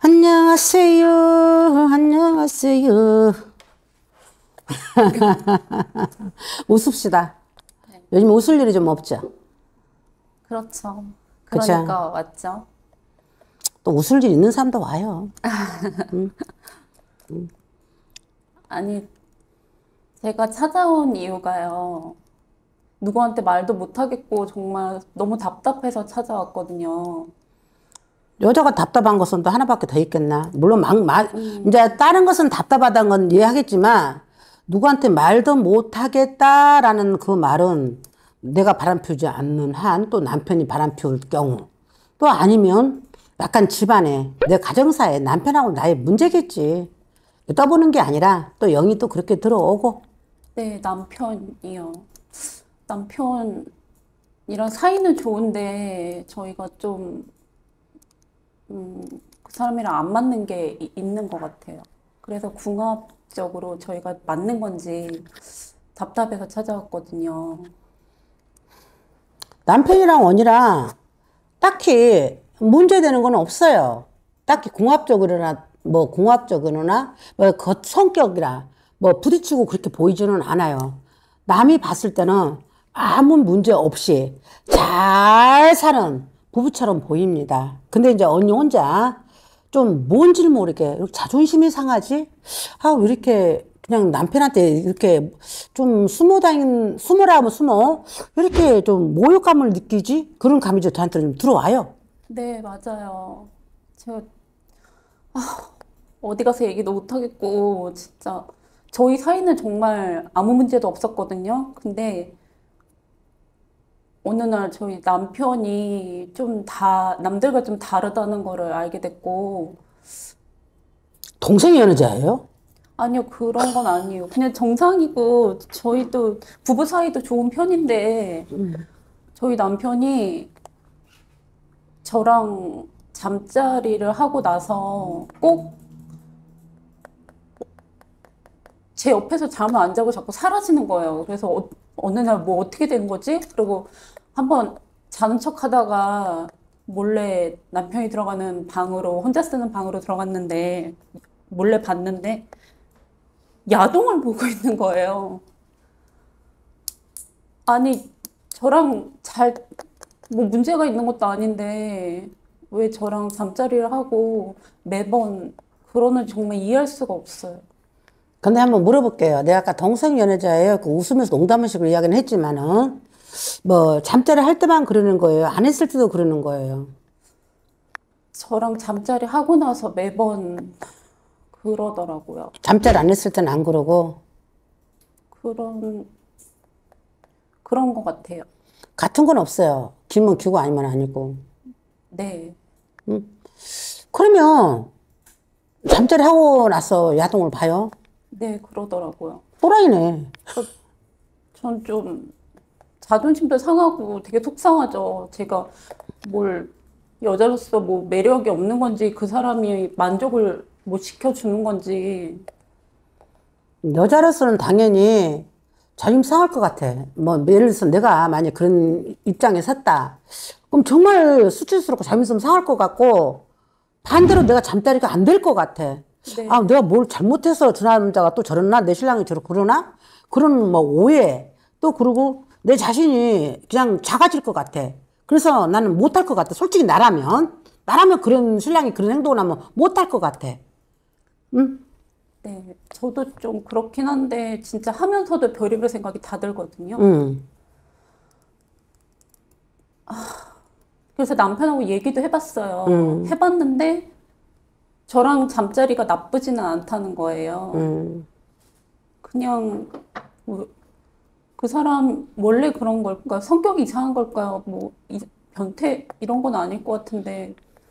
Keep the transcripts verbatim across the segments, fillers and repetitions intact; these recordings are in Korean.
안녕하세요. 안녕하세요. 웃읍시다. 네. 요즘 웃을 일이 좀 없죠? 그렇죠. 그쵸? 그러니까 왔죠. 또 웃을 일 있는 사람도 와요. 응? 응. 아니, 제가 찾아온 이유가요. 누구한테 말도 못하겠고 정말 너무 답답해서 찾아왔거든요. 여자가 답답한 것은 또 하나밖에 더 있겠나? 물론 막, 말, 음, 이제 다른 것은 답답하다는 건 이해하겠지만 누구한테 말도 못하겠다라는 그 말은 내가 바람 피우지 않는 한 또 남편이 바람 피울 경우 또 아니면 약간 집안에 내 가정사에 남편하고 나의 문제겠지. 떠보는 게 아니라 또 영이 또 그렇게 들어오고. 네, 남편이요. 남편이랑 사이는 좋은데 저희가 좀, 음, 그 사람이랑 안 맞는 게 이- 있는 것 같아요. 그래서 궁합적으로 저희가 맞는 건지 답답해서 찾아왔거든요. 남편이랑 언니랑 딱히 문제되는 건 없어요. 딱히 공합적으로나 뭐 공합적으로나 뭐 겉 성격이라 뭐 부딪히고 그렇게 보이지는 않아요. 남이 봤을 때는 아무 문제 없이 잘 사는 부부처럼 보입니다. 근데 이제 언니 혼자 좀 뭔지를 모르게 자존심이 상하지? 아, 왜 이렇게 그냥 남편한테 이렇게 좀 숨어 다닌, 숨으라 하면 숨어? 왜 이렇게 좀 모욕감을 느끼지? 그런 감이 저한테 좀 들어와요. 네, 맞아요. 제가 어디 가서 얘기도 못 하겠고, 진짜. 저희 사이는 정말 아무 문제도 없었거든요. 근데 어느 날 저희 남편이 좀 다, 남들과 좀 다르다는 거를 알게 됐고, 동생이 연애자예요? 아니요, 그런 건 아니에요. 그냥 정상이고, 저희도 부부 사이도 좋은 편인데, 저희 남편이 저랑 잠자리를 하고 나서 꼭 제 옆에서 잠을 안 자고 자꾸 사라지는 거예요. 그래서 어, 어느 날 뭐 어떻게 된 거지? 그리고 한번 자는 척 하다가 몰래 남편이 들어가는 방으로, 혼자 쓰는 방으로 들어갔는데, 몰래 봤는데, 야동을 보고 있는 거예요. 아니, 저랑 잘, 뭐 문제가 있는 것도 아닌데, 왜 저랑 잠자리를 하고 매번 그러는지 정말 이해할 수가 없어요. 근데 한번 물어볼게요. 내가 아까 동생 연애자예요. 그 웃으면서 농담식으로 이야기는 했지만은, 뭐, 잠자리 할 때만 그러는 거예요. 안 했을 때도 그러는 거예요. 저랑 잠자리 하고 나서 매번 그러더라고요. 잠자리 안 했을 때는 안 그러고, 그런, 그런 것 같아요. 같은 건 없어요. 기면 기고 아니면 아니고. 네. 그러면, 잠자리 하고 나서 야동을 봐요? 네, 그러더라고요. 또라이네. 전 좀 자존심도 상하고 되게 속상하죠. 제가 뭘 여자로서 뭐 매력이 없는 건지 그 사람이 만족을 못 시켜주는 건지. 여자로서는 당연히 자존심 상할 것 같아. 뭐, 예를 들어서 내가 만약 그런 입장에 섰다. 그럼 정말 수치스럽고 자존심 상할 것 같고, 반대로 내가 잠자리가 안 될 것 같아. 네, 아, 내가 뭘 잘못해서 저 남자가 또 저러나? 내 신랑이 저렇게 그러나? 그런 뭐 오해. 또 그러고 내 자신이 그냥 작아질 것 같아. 그래서 나는 못할 것 같아. 솔직히 나라면. 나라면 그런 신랑이 그런 행동을 하면 못할 것 같아. 응? 네. 저도 좀 그렇긴 한데 진짜 하면서도 별의별 생각이 다 들거든요. 응. 그래서 남편하고 얘기도 해봤어요. 응. 해봤는데 저랑 잠자리가 나쁘지는 않다는 거예요. 응. 그냥 뭐 그 사람 원래 그런 걸까? 성격이 이상한 걸까요? 뭐 이- 변태 이런 건 아닐 것 같은데.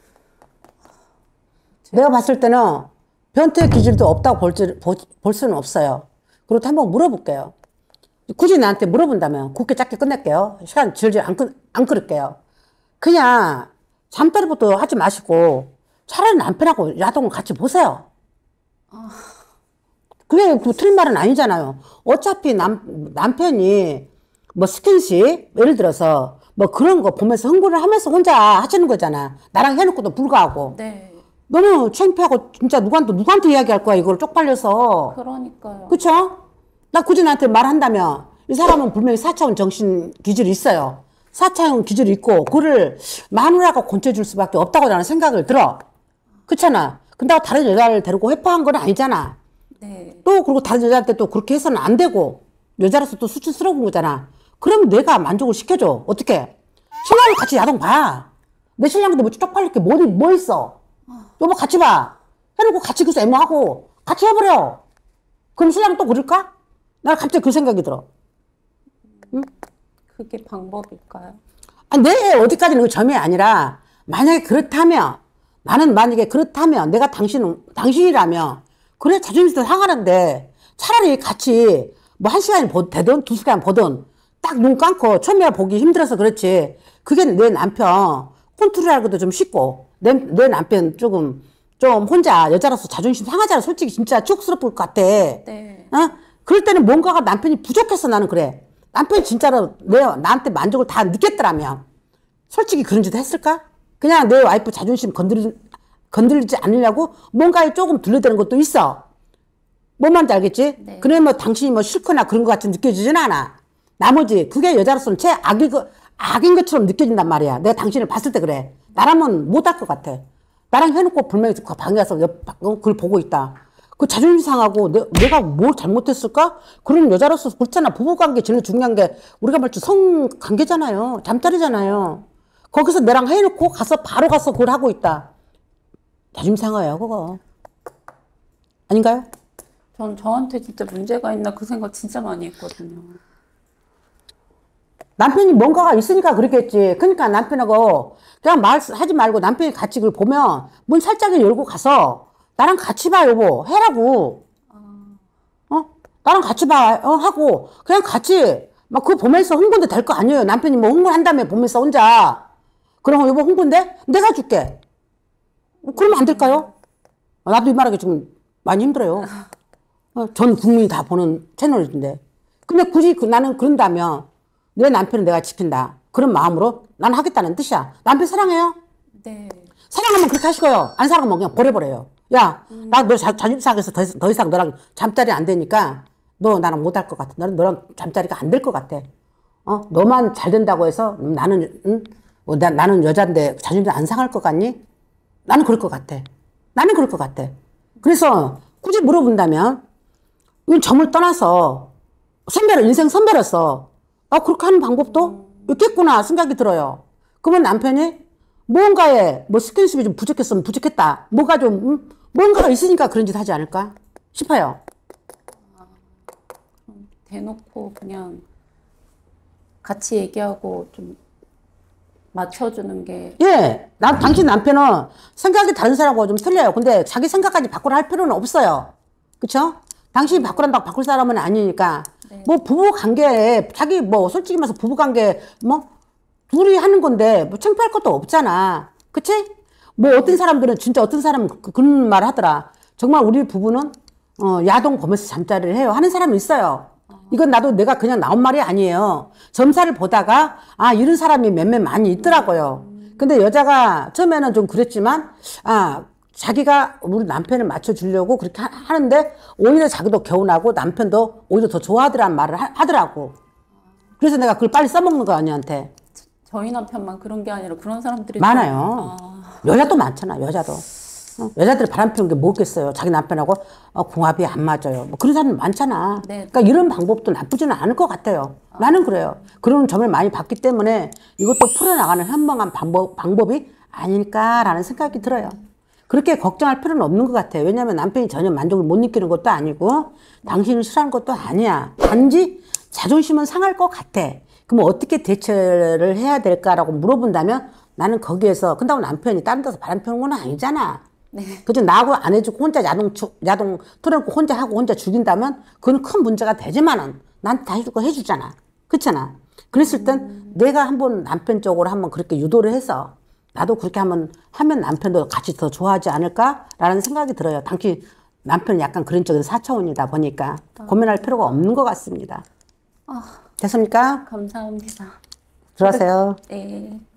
내가 봤을 때는 변태 기질도 없다고 볼, 줄- 보- 볼 수는 없어요. 그리고 한번 물어볼게요. 굳이 나한테 물어본다면 굵게 짧게 끝낼게요. 시간 질질 안, 끊, 안 끌을게요. 그냥 잠자리부터 하지 마시고 차라리 남편하고 야동을 같이 보세요. 그게 그 틀린 말은 아니잖아요. 어차피 남, 남편이 뭐 스킨십, 예를 들어서 뭐 그런 거 보면서 흥분을 하면서 혼자 하시는 거잖아. 나랑 해놓고도 불구하고. 네. 너무 창피하고 진짜 누구한테 누구한테 이야기할 거야 이걸 쪽팔려서. 그러니까요. 그쵸? 나 굳이 나한테 말한다면 이 사람은 분명히 사 차원 정신 기질이 있어요. 사 차원 기질이 있고 그를 마누라가 권태줄 수밖에 없다고 나는 생각을 들어. 그렇잖아. 근데 다른 여자를 데리고 회파한 건 아니잖아. 네. 또 그리고 다른 여자한테 또 그렇게 해서는 안 되고 여자로서 또 수치스러운 거잖아. 그럼 내가 만족을 시켜줘. 어떻게? 신랑이 같이 야동 봐. 내 신랑인데 뭐 쪽팔릴 게 뭐, 뭐 있어? 여보 같이 봐. 해놓고 같이 그래서 애모하고 같이 해버려. 그럼 신랑이 또 그럴까? 나 갑자기 그 생각이 들어. 응? 그게 방법일까요? 아, 내 어디까지는 그 점이 아니라 만약에 그렇다면 나는 만약에 그렇다면 내가 당신 당신이라면 그래 자존심도 상하는데 차라리 같이 뭐 한 시간이 되든 두 시간 보든 딱 눈 감고 처음에 보기 힘들어서 그렇지. 그게 내 남편 컨트롤하기도 좀 쉽고 내, 내 남편 조금 좀 혼자 여자로서 자존심 상하잖아. 솔직히 진짜 추억스럽을 것 같아. 네. 어? 그럴 때는 뭔가가 남편이 부족해서 나는 그래. 남편이 진짜로 내, 나한테 만족을 다 느꼈더라면 솔직히 그런 짓 했을까? 그냥 내 와이프 자존심 건드리, 건드리지 않으려고 뭔가에 조금 둘러대는 것도 있어. 뭔 말인지 알겠지? 네. 그래 뭐 당신이 뭐 싫거나 그런 것 같이 느껴지진 않아. 나머지 그게 여자로서는 제 악이, 악인 것처럼 느껴진단 말이야. 내가 당신을 봤을 때 그래. 나라면 못할 것 같아. 나랑 해놓고 분명히 그 방에 가서 옆, 그걸 보고 있다. 그 자존심 상하고 내, 내가 뭘 잘못했을까? 그런 여자로서 그렇잖아. 부부관계 제일 중요한 게 우리가 말치 성관계잖아요. 잠자리잖아요. 거기서 내랑 해놓고 가서 바로 가서 그걸 하고 있다. 자존심 상해요 그거. 아닌가요? 전 저한테 진짜 문제가 있나 그 생각 진짜 많이 했거든요. 남편이 뭔가가 있으니까 그렇겠지. 그러니까 남편하고 그냥 말하지 말고 남편이 같이 그걸 보면 문 살짝 열고 가서 나랑 같이 봐 여보 해라고. 어? 나랑 같이 봐 어, 하고 그냥 같이 막 그거 보면서 흥분도 될 거 아니에요. 남편이 뭐 흥분한다며 보면서 혼자. 그럼 여보 흥분돼? 내가 줄게. 그러면 안 될까요? 나도 이 말하기 좀 많이 힘들어요. 어, 전 국민이 다 보는 채널인데. 근데 굳이 그, 나는 그런다면 내 남편은 내가 지킨다. 그런 마음으로 난 하겠다는 뜻이야. 남편 사랑해요? 네. 사랑하면 그렇게 하시고요. 안 사랑하면 그냥 버려버려요. 야, 음. 나 너 자존심 상해서 더, 더 이상 너랑 잠자리 안 되니까 너 나랑 못 할 것 같아. 너는 너랑 잠자리가 안 될 것 같아. 어, 너만 잘 된다고 해서 나는, 응? 어, 나, 나는 여잔데 자존심 안 상할 것 같니? 나는 그럴 것 같아. 나는 그럴 것 같아. 그래서 굳이 물어본다면 이건 점을 떠나서 선배를 인생 선배로서 아 그렇게 하는 방법도 있겠구나 생각이 들어요. 그러면 남편이 뭔가에 뭐 스킨십이 좀 부족했으면 부족했다. 뭐가 좀 음, 뭔가가 있으니까 그런 짓 하지 않을까 싶어요. 아, 대놓고 그냥 같이 얘기하고 좀 맞춰주는 게. 예, 나 당신 남편은 생각이 다른 사람하고 좀 틀려요. 근데 자기 생각까지 바꾸라 할 필요는 없어요. 그쵸? 당신이 바꾸란다고 바꿀 사람은 아니니까. 네. 뭐 부부 관계에 자기 뭐 솔직히 말해서 부부 관계 뭐 둘이 하는 건데 뭐 창피할 것도 없잖아. 그치? 뭐 어떤 사람들은 진짜 어떤 사람은 그, 그런 말 하더라. 정말 우리 부부는 어, 야동 보면서 잠자리를 해요. 하는 사람은 있어요. 이건 나도 내가 그냥 나온 말이 아니에요. 점사를 보다가 아 이런 사람이 몇몇 많이 있더라고요. 근데 여자가 처음에는 좀 그랬지만 아 자기가 우리 남편을 맞춰주려고 그렇게 하, 하는데 오히려 자기도 개운하고 남편도 오히려 더 좋아하더라는 말을 하, 하더라고. 그래서 내가 그걸 빨리 써먹는 거 언니한테. 저희 남편만 그런 게 아니라 그런 사람들이 많아요. 아... 여자도 많잖아. 여자도. 어? 여자들이 바람 피우는 게 뭐겠어요. 자기 남편하고 어, 궁합이 안 맞아요. 뭐 그런 사람 많잖아. 네. 그러니까 이런 방법도 나쁘지는 않을 것 같아요. 아. 나는 그래요. 그런 점을 많이 봤기 때문에 이것도 풀어나가는 현명한 방법, 방법이 아닐까라는 생각이 들어요. 그렇게 걱정할 필요는 없는 것 같아요. 왜냐하면 남편이 전혀 만족을 못 느끼는 것도 아니고 당신을 싫어하는 것도 아니야. 단지 자존심은 상할 것 같아. 그럼 어떻게 대처를 해야 될까라고 물어본다면 나는 거기에서 근데 남편이 다른 데서 바람 피우는 건 아니잖아. 네. 그죠? 나하고 안 해주고 혼자 야동, 야동 틀어놓고 혼자 하고 혼자 죽인다면 그건 큰 문제가 되지만은 난 다 해주고 해주잖아. 그렇잖아. 그랬을 땐 음. 내가 한번 남편 쪽으로 한번 그렇게 유도를 해서 나도 그렇게 하면, 하면 남편도 같이 더 좋아하지 않을까라는 생각이 들어요. 당신 남편은 약간 그런 쪽은 사 차원이다 보니까 아. 고민할 필요가 없는 것 같습니다. 아. 됐습니까? 감사합니다. 들어가세요. 네.